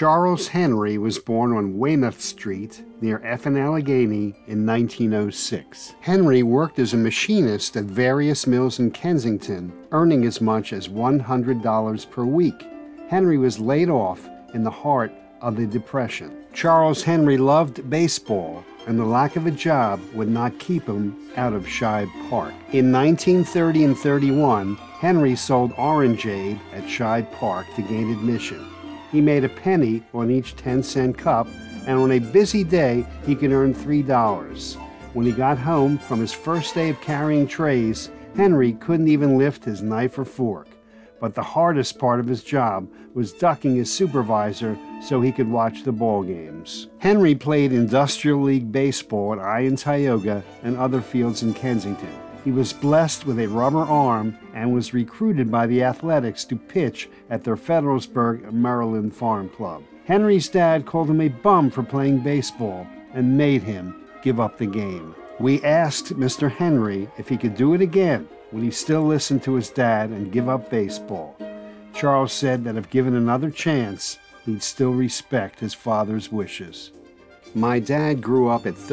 Charles Henry was born on Weymouth Street near F in Allegheny in 1906. Henry worked as a machinist at various mills in Kensington, earning as much as $100 per week. Henry was laid off in the heart of the Depression. Charles Henry loved baseball, and the lack of a job would not keep him out of Shibe Park. In 1930 and 31, Henry sold orangeade at Shibe Park to gain admission. He made a penny on each 10-cent cup, and on a busy day, he could earn $3. When he got home from his first day of carrying trays, Henry couldn't even lift his knife or fork. But the hardest part of his job was ducking his supervisor so he could watch the ball games. Henry played Industrial League baseball at Iron Tioga and other fields in Kensington. He was blessed with a rubber arm and was recruited by the Athletics to pitch at their Federalsburg, Maryland farm club. Henry's dad called him a bum for playing baseball and made him give up the game. We asked Mr. Henry if he could do it again, would he still listen to his dad and give up baseball? Charles said that if given another chance, he'd still respect his father's wishes. My dad grew up at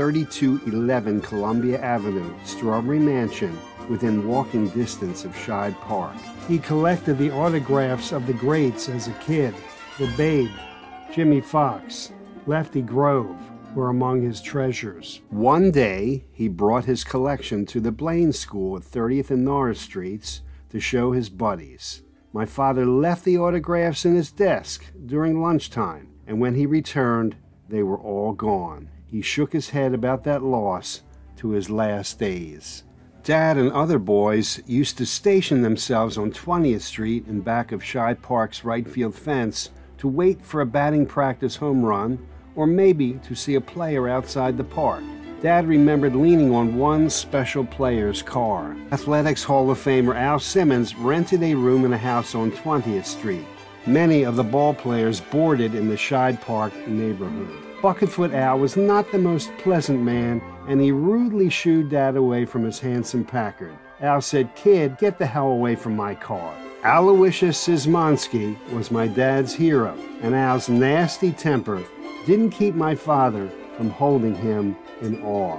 3211 Columbia Avenue, Strawberry Mansion, within walking distance of Shibe Park. He collected the autographs of the greats as a kid. The Babe, Jimmy Fox, Lefty Grove were among his treasures. One day, he brought his collection to the Blaine School at 30th and Norris Streets to show his buddies. My father left the autographs in his desk during lunchtime, and when he returned, they were all gone. He shook his head about that loss to his last days. Dad and other boys used to station themselves on 20th Street in back of Shibe Park's right field fence to wait for a batting practice home run, or maybe to see a player outside the park. Dad remembered leaning on one special player's car. Athletics Hall of Famer Al Simmons rented a room in a house on 20th Street. Many of the ball players boarded in the Shibe Park neighborhood. Bucketfoot Al was not the most pleasant man, and he rudely shooed Dad away from his handsome Packard. Al said, "Kid, get the hell away from my car." Aloysius Szymanski was my dad's hero, and Al's nasty temper didn't keep my father from holding him in awe.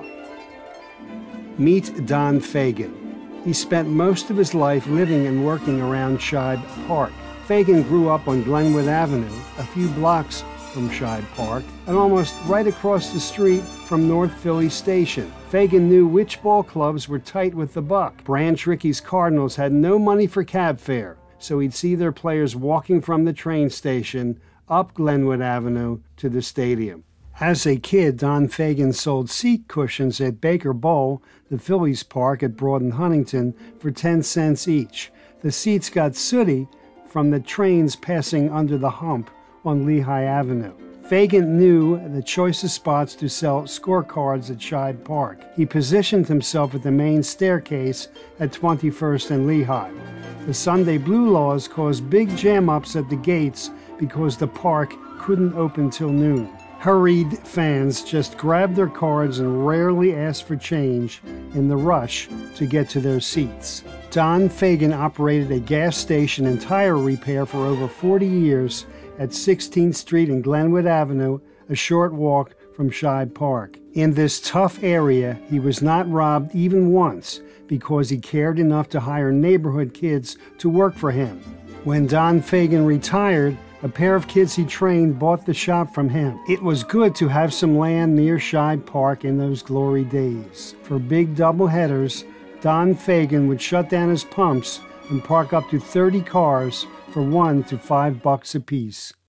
Meet Don Fagan. He spent most of his life living and working around Shibe Park. Fagan grew up on Glenwood Avenue, a few blocks from Shibe Park, and almost right across the street from North Philly Station. Fagan knew which ball clubs were tight with the buck. Branch Rickey's Cardinals had no money for cab fare, so he'd see their players walking from the train station up Glenwood Avenue to the stadium. As a kid, Don Fagan sold seat cushions at Baker Bowl, the Phillies Park at Broad and Huntington, for 10 cents each. The seats got sooty from the trains passing under the hump on Lehigh Avenue. Fagan knew the choicest spots to sell scorecards at Shibe Park. He positioned himself at the main staircase at 21st and Lehigh. The Sunday Blue Laws caused big jam-ups at the gates because the park couldn't open till noon. Hurried fans just grabbed their cards and rarely asked for change in the rush to get to their seats. Don Fagan operated a gas station and tire repair for over 40 years at 16th Street and Glenwood Avenue, a short walk from Shibe Park. In this tough area, he was not robbed even once because he cared enough to hire neighborhood kids to work for him. When Don Fagan retired, a pair of kids he trained bought the shop from him. It was good to have some land near Shibe Park in those glory days. For big doubleheaders, Don Fagan would shut down his pumps and park up to 30 cars for $1 to $5 apiece.